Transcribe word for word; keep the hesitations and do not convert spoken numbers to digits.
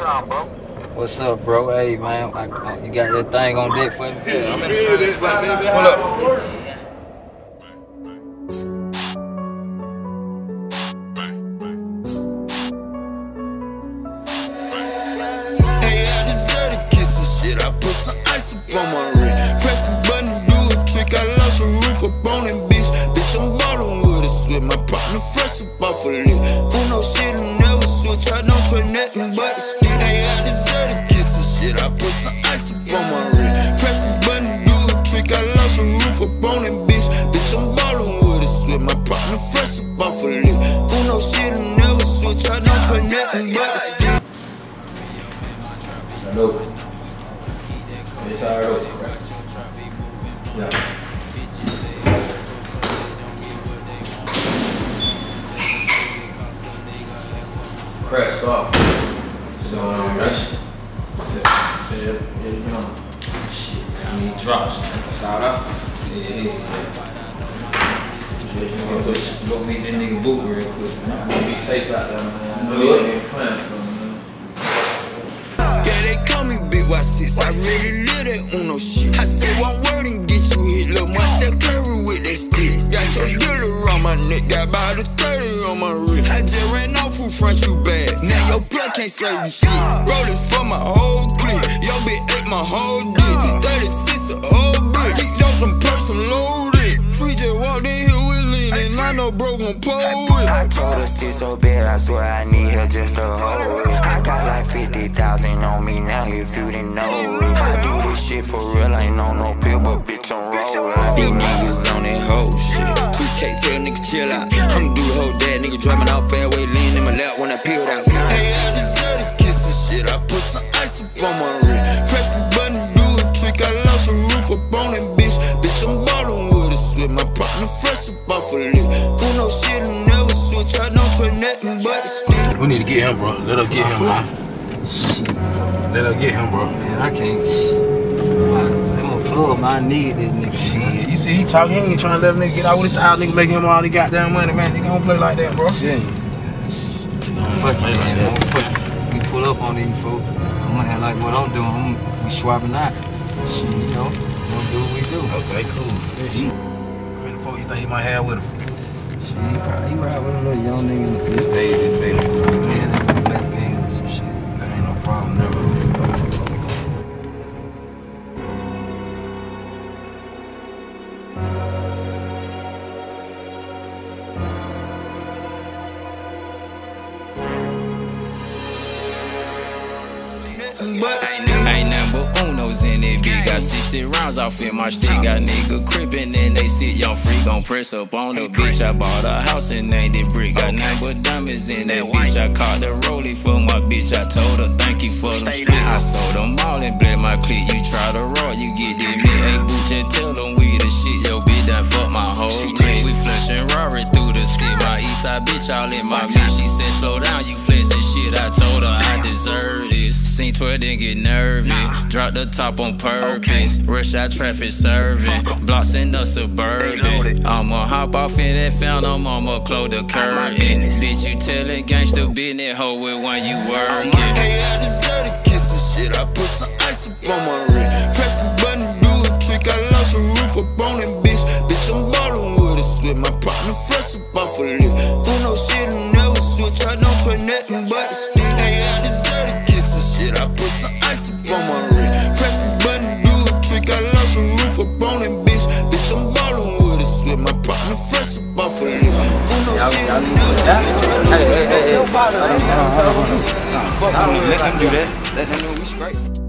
What's up, bro? Hey, man, I, I, you got that thing on deck for me? Yeah, I'm in the same spot, baby. Pull up. Hey, I deserve a kiss and shit. I put some ice up on my ring. Press the button, do a trick. I lost the roof up on that bitch. Bitch, I'm ballin' with a switch. My partner fresh up off a lick. Who know shit and never switch. I don't trade nothing but a stick. Hey, I deserve a kiss and shit. I put some ice up on my ring. Press the button, do a trick. I lost the roof up on that bitch. Bitch, I'm ballin' with a switch. My partner fresh up off a lick. Who know shit and never switch. I don't trade nothing but a stick. Open. It's already open, right? Yeah. Crash stop. So, um, rush. That's it. Yeah, yeah, you know. Shit, I mean, drops. That's all up. Yeah, yeah, yeah. Yeah, go, go meet that nigga Boot real quick. I'm gonna be safe out there, man. I know this ain't playing for me. I really live that Uno shit. I say one word and get you hit. Lil' Munch that curry with that stick. Got your dealer on my neck, got about a thirty on my wrist. I just ran off who front you bad. Now your plug can't save you shit. Rollin' for my whole clique. Yo bitch ate my whole dick. thirty-six a whole brick. Kicked off them perks and loaded. Free just walked in here with lean and I know bro gon' pull it. I told her still so bad, I swear I need her just to hold it. I got like fifty thousand on me now if you didn't know it. I do this shit for real, ain't on no pill, but bitch on roll. These niggas on that whole shit. two K tell niggas chill out. I'ma do the whole dad, nigga driving off fairway, lean in my lap when I peeled out. Hey, I deserve a kiss and shit. I put some ice up on my ring. Press the button, do a trick. I lost the roof up on that bitch. Bitch, I'm ballin' with a switch. My partner fresh up off a lick. Who know shit and never switch. I don't trade nothing but a stick. We need to get him, bro. Let her get him, man. Let her get him, bro. Man, I can't. I'm gonna plug my need this nigga. Shit, you see, he talking, he ain't trying to let a nigga get out with his style, nigga make him all the goddamn money, man. Nigga don't play like that, bro. Shit. Fuck you, man. Like fuck you. We pull up on these folks. I'm gonna like what I'm doing. I'm, we swapping out. Shit, you know. We gonna do what we do. Okay, cool. How many folk you think he might have with him? Shit, he probably he ride with a little young nigga in the This baby, this baby. Man, that black man or some shit. That ain't no problem, never. But ain't nothing but Unos in it, bitch. Got sixty rounds off in my stick. Got nigga crippin' and they sit young free. Gon' press up on the bitch. I bought a house and named it Brick. Got nothing but diamonds in that bitch. I caught the rollie for my bitch. I told her thank you for them split. I sold them all and bled my clique. You try to roll, you get that me. Hey, boo, just tell them we the shit. Yo, bitch, done fuck my whole clique. We flushin' Rory through the city. My east side bitch all in my mix. She said slow down, you flexin' shit. I told her I deserve this. Seen twelve, then get nervous. Drop the top on purpose. Rush out traffic serving. Blocks in the suburban. I'ma hop off in that fountain. I'ma close the curtain. Bitch, you tellin' gangsta business, hoe with when you workin'. Hey, I deserve a kiss and shit. I put some ice up on my ring. Press the button, do a trick. I lost the roof up on that bitch. Bitch, I'm ballin' with a switch. My partner fresh up off a lick. Who know shit and never switch. I don't trade nothing but a stick. Hey, I deserve a kiss and shit. I put some ice up on my ring. Press the button, do a trick. I lost the roof up on that bitch. Bitch, I'm ballin' with a switch. My partner fresh up off a lick. Who know shit and never switch. Hey, hey, hey, hey. Let them do that. Let them know we straight.